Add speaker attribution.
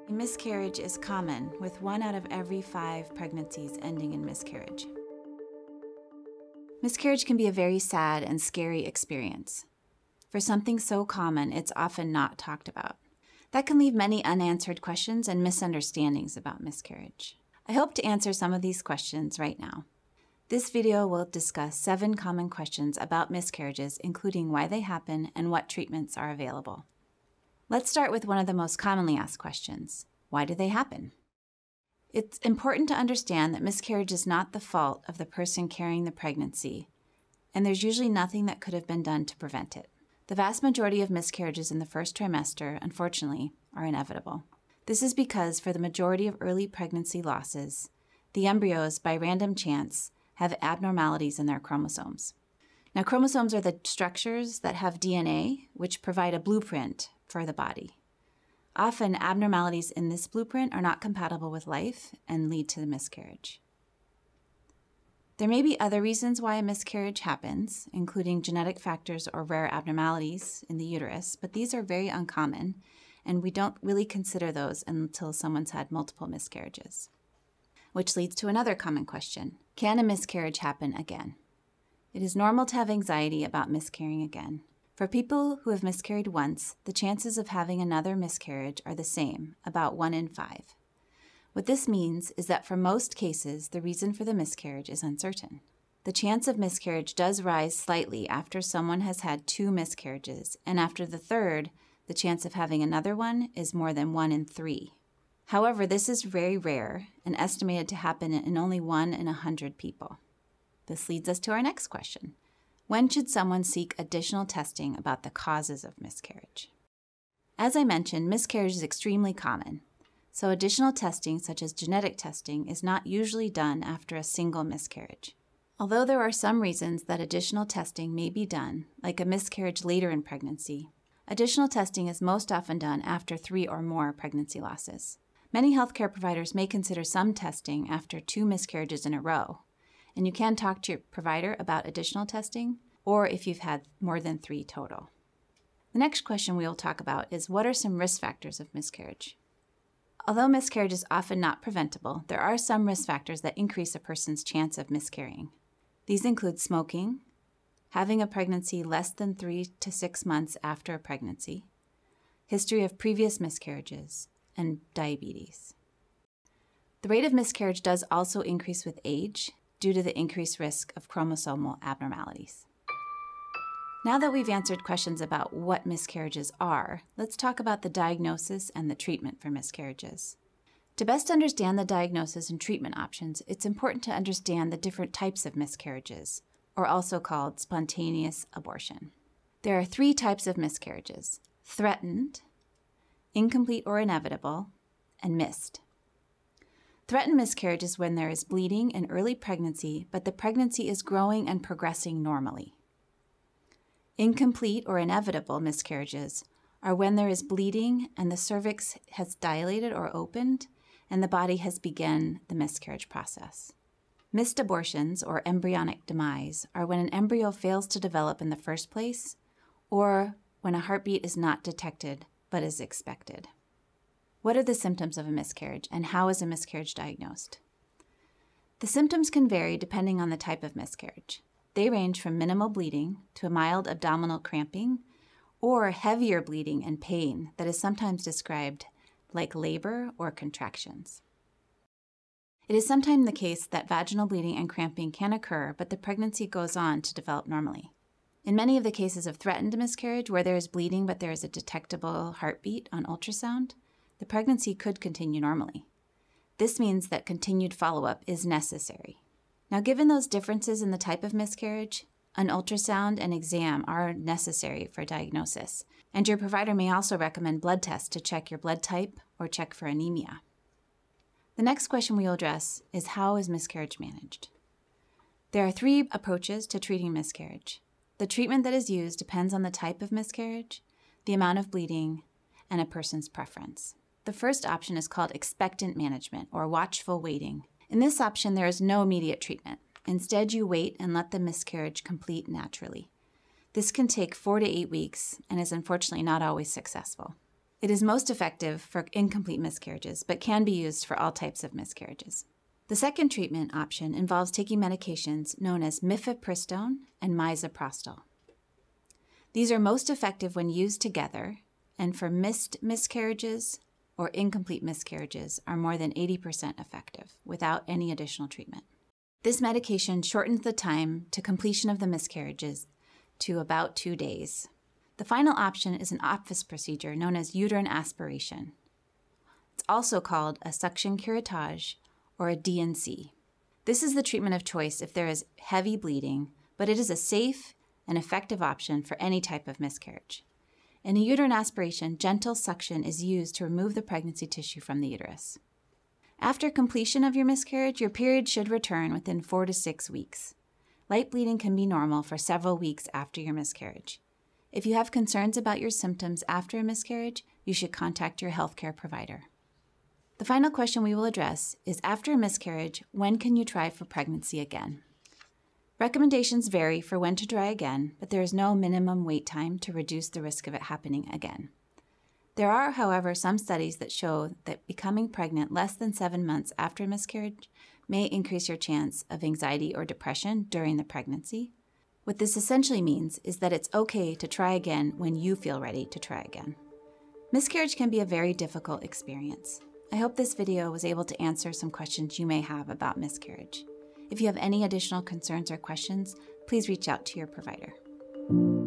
Speaker 1: A miscarriage is common, with 1 out of every 5 pregnancies ending in miscarriage. Miscarriage can be a very sad and scary experience. For something so common, it's often not talked about. That can leave many unanswered questions and misunderstandings about miscarriage. I hope to answer some of these questions right now. This video will discuss 7 common questions about miscarriages, including why they happen and what treatments are available. Let's start with one of the most commonly asked questions. Why do they happen? It's important to understand that miscarriage is not the fault of the person carrying the pregnancy, and there's usually nothing that could have been done to prevent it. The vast majority of miscarriages in the first trimester, unfortunately, are inevitable. This is because for the majority of early pregnancy losses, the embryos, by random chance, have abnormalities in their chromosomes. Now, chromosomes are the structures that have DNA, which provide a blueprint for the body. Often, abnormalities in this blueprint are not compatible with life and lead to the miscarriage. There may be other reasons why a miscarriage happens, including genetic factors or rare abnormalities in the uterus, but these are very uncommon, and we don't really consider those until someone's had multiple miscarriages. Which leads to another common question. Can a miscarriage happen again? It is normal to have anxiety about miscarrying again. For people who have miscarried once, the chances of having another miscarriage are the same, about 1 in 5. What this means is that for most cases, the reason for the miscarriage is uncertain. The chance of miscarriage does rise slightly after someone has had 2 miscarriages, and after the third, the chance of having another one is more than 1 in 3. However, this is very rare and estimated to happen in only 1 in 100 people. This leads us to our next question. When should someone seek additional testing about the causes of miscarriage? As I mentioned, miscarriage is extremely common, so additional testing, such as genetic testing, is not usually done after a single miscarriage. Although there are some reasons that additional testing may be done, like a miscarriage later in pregnancy, additional testing is most often done after 3 or more pregnancy losses. Many healthcare providers may consider some testing after 2 miscarriages in a row, and you can talk to your provider about additional testing, or if you've had more than 3 total. The next question we will talk about is, what are some risk factors of miscarriage? Although miscarriage is often not preventable, there are some risk factors that increase a person's chance of miscarrying. These include smoking, having a pregnancy less than 3 to 6 months after a pregnancy, history of previous miscarriages, and diabetes. The rate of miscarriage does also increase with age, due to the increased risk of chromosomal abnormalities. Now that we've answered questions about what miscarriages are, let's talk about the diagnosis and the treatment for miscarriages. To best understand the diagnosis and treatment options, it's important to understand the different types of miscarriages, or also called spontaneous abortion. There are 3 types of miscarriages: threatened, incomplete or inevitable, and missed. Threatened miscarriage is when there is bleeding in early pregnancy, but the pregnancy is growing and progressing normally. Incomplete or inevitable miscarriages are when there is bleeding and the cervix has dilated or opened, and the body has begun the miscarriage process. Missed abortions, or embryonic demise, are when an embryo fails to develop in the first place, or when a heartbeat is not detected but is expected. What are the symptoms of a miscarriage, and how is a miscarriage diagnosed? The symptoms can vary depending on the type of miscarriage. They range from minimal bleeding to a mild abdominal cramping, or heavier bleeding and pain that is sometimes described like labor or contractions. It is sometimes the case that vaginal bleeding and cramping can occur, but the pregnancy goes on to develop normally. In many of the cases of threatened miscarriage, where there is bleeding but there is a detectable heartbeat on ultrasound, the pregnancy could continue normally. This means that continued follow-up is necessary. Now, given those differences in the type of miscarriage, an ultrasound and exam are necessary for diagnosis, and your provider may also recommend blood tests to check your blood type or check for anemia. The next question we will address is, how is miscarriage managed? There are 3 approaches to treating miscarriage. The treatment that is used depends on the type of miscarriage, the amount of bleeding, and a person's preference. The first option is called expectant management, or watchful waiting. In this option, there is no immediate treatment. Instead, you wait and let the miscarriage complete naturally. This can take 4 to 8 weeks and is unfortunately not always successful. It is most effective for incomplete miscarriages, but can be used for all types of miscarriages. The second treatment option involves taking medications known as mifepristone and misoprostol. These are most effective when used together, and for missed miscarriages or incomplete miscarriages are more than 80% effective without any additional treatment. This medication shortens the time to completion of the miscarriages to about 2 days. The final option is an office procedure known as uterine aspiration. It's also called a suction curettage or a D&C. This is the treatment of choice if there is heavy bleeding, but it is a safe and effective option for any type of miscarriage. In a uterine aspiration, gentle suction is used to remove the pregnancy tissue from the uterus. After completion of your miscarriage, your period should return within 4 to 6 weeks. Light bleeding can be normal for several weeks after your miscarriage. If you have concerns about your symptoms after a miscarriage, you should contact your healthcare provider. The final question we will address is, after a miscarriage, when can you try for pregnancy again? Recommendations vary for when to try again, but there is no minimum wait time to reduce the risk of it happening again. There are, however, some studies that show that becoming pregnant less than 7 months after a miscarriage may increase your chance of anxiety or depression during the pregnancy. What this essentially means is that it's okay to try again when you feel ready to try again. Miscarriage can be a very difficult experience. I hope this video was able to answer some questions you may have about miscarriage. If you have any additional concerns or questions, please reach out to your provider.